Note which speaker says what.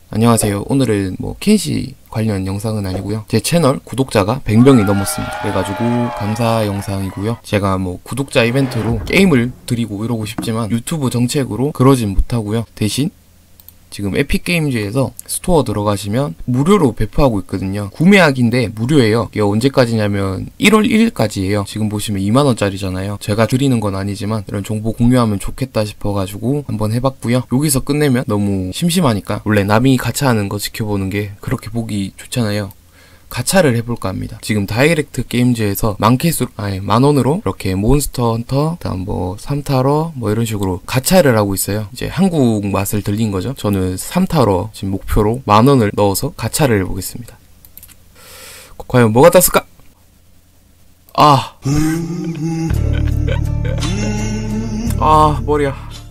Speaker 1: 안녕하세요. 오늘은 켄시 관련 영상은 아니고요. 제 채널 구독자가 100명이 넘었습니다. 그래가지고 감사 영상이고요. 제가 구독자 이벤트로 게임을 드리고 이러고 싶지만 유튜브 정책으로 그러진 못하고요. 대신 지금 에픽게임즈에서 스토어 들어가시면 무료로 배포하고 있거든요. 구매하기인데 무료예요. 이게 언제까지냐면 1월 1일까지예요. 지금 보시면 2만원짜리잖아요. 제가 드리는 건 아니지만 이런 정보 공유하면 좋겠다 싶어가지고 한번 해봤고요. 여기서 끝내면 너무 심심하니까 원래 남이 가차하는 거 지켜보는 게 그렇게 보기 좋잖아요. 가차를 해볼까 합니다. 지금 다이렉트 게임즈에서 만원으로 이렇게 몬스터 헌터, 다음 삼타러 이런 식으로 가차를 하고 있어요. 이제 한국 맛을 들린 거죠. 저는 삼타러 지금 목표로 만원을 넣어서 가차를 해보겠습니다. 과연 뭐가 떴을까? 머리야.